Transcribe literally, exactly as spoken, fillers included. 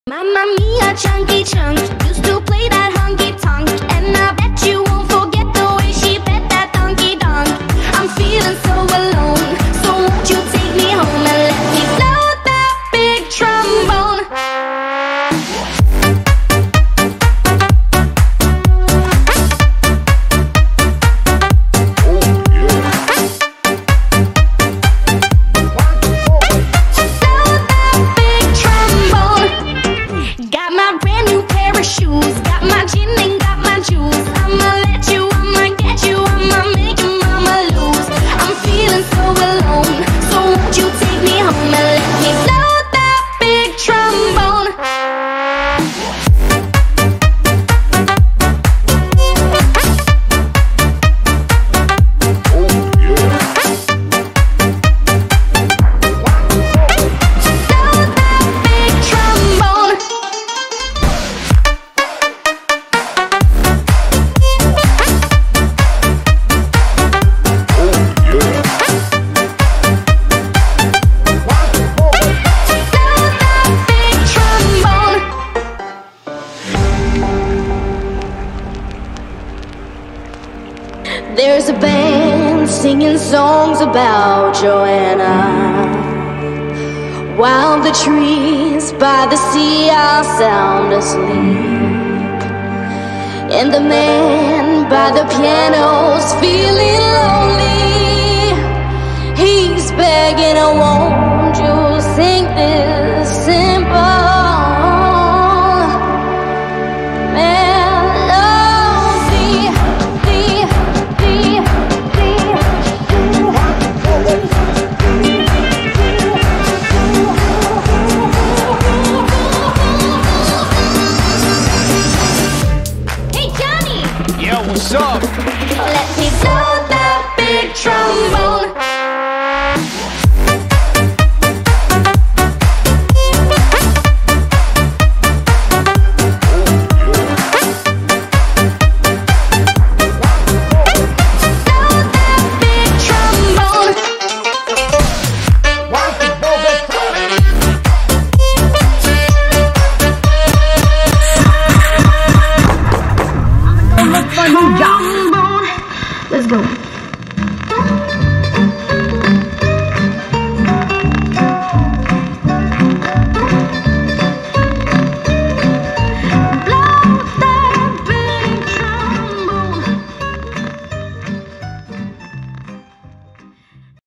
Mamma mia, chunky chunk, used to play that honky-tonk, and I bet you won't forget the way she bet that dunky-dunk. I'm feeling so alone, so won't you take me home and let me blow that big trombone? Shoes, got my gin and got my juice. I'ma let you, I'ma get you, I'ma make your mama lose. I'm feeling so alone, so won't you take me home and let me blow that big trombone? There's a band singing songs about Joanna, while the trees by the sea are sound asleep, and the man by the piano's feeling lonely. He's begging, oh, won't you sing this simple What's up?